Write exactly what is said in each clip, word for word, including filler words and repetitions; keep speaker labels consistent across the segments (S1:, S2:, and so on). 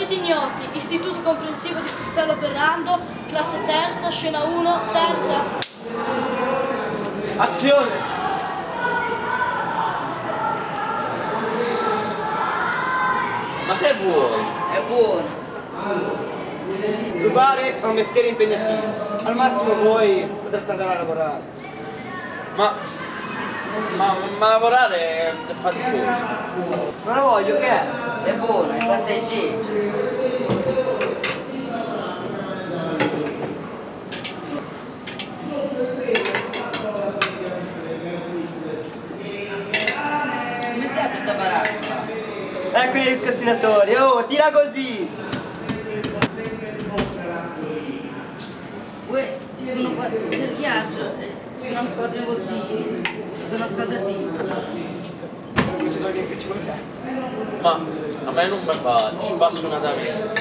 S1: Soliti ignoti, istituto comprensivo di Sassello Perrando, classe terza, scena uno, terza.
S2: Azione!
S3: Ma che vuoi?
S4: È buona.
S2: Rubare è un mestiere impegnativo. Al massimo voi potreste andare a lavorare.
S3: Ma... ma, ma lavorare è faticoso.
S2: Non la voglio, che è?
S4: È buona, è pasta e ceci. Come si apre sta baracca?
S2: Ecco gli scassinatori. Oh, tira così!
S4: Uè, ci sono qua, c'è il ghiaccio, e ci sono anche quattro involtini, ci sono scaldati.
S2: Ce l'ho riempito con te.
S3: Ma a me non mi va, spassionatamente.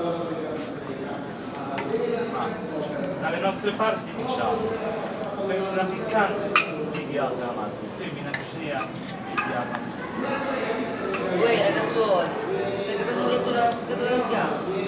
S5: Dalle nostre parti diciamo, vengono una piccante di ghiaccio alla mano, femmina cucina di ghiaccio.
S4: Uè ragazzuoli, stai capendo rotto la scatola del gas?